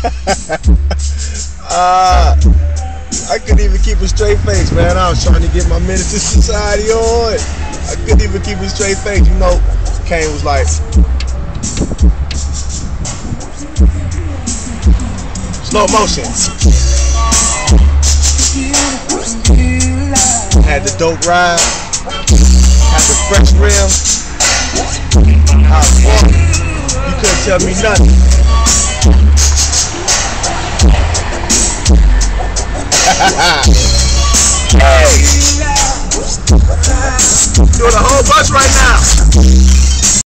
I couldn't even keep a straight face, man. I was trying to get my Menace to Society on. I couldn't even keep a straight face. You know, Kane was like, slow motion. Had the dope ride. Had the fresh rims. I was walking. You couldn't tell me nothing. Hey! Doing a whole bunch right now.